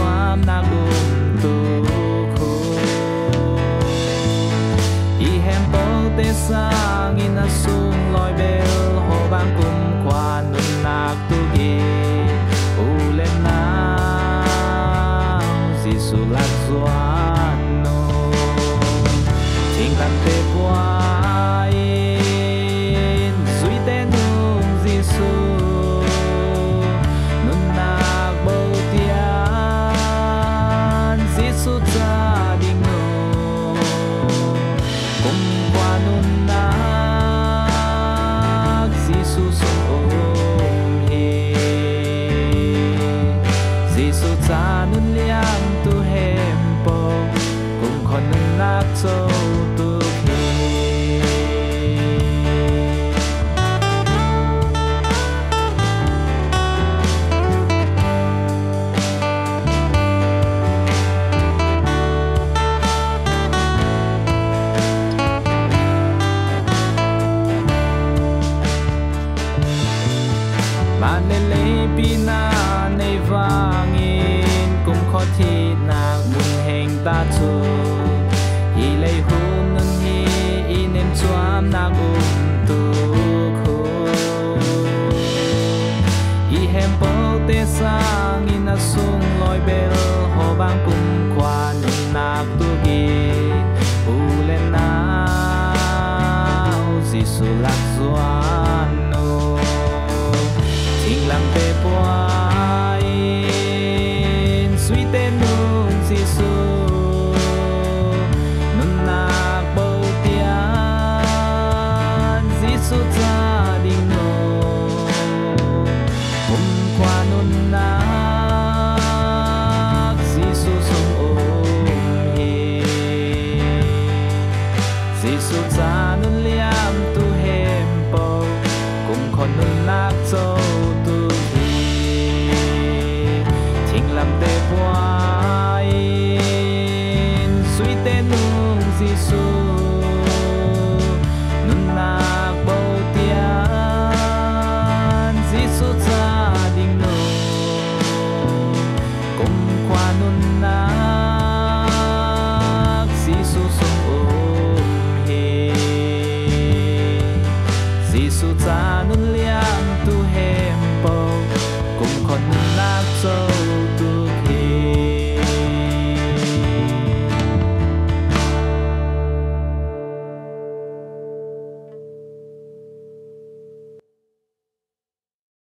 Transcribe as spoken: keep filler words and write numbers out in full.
chuam na gum tu khu i hem po te sang in a sung loi bel ho bang kum kwa nun nak tu gi u le na Giêsu lạc doan no ting tan te qua in zui te nung Giêsu nun nak bo tian Giêsu cha ding no kum qua nun nak Giêsu sung om hi Giêsu cha nun liang tu hem po kum khon nun nak so tu khi man le le pi na nei wangin kum kho thi nak mun heng ta chu hi le hun nun hi in em chuam na gum tu khu i hem po te sang in a sung loi bel ho bang kum kwa nun nak tu gi u le na Giêsu lạc doan no ting lang te poa in suy te nung Giêsu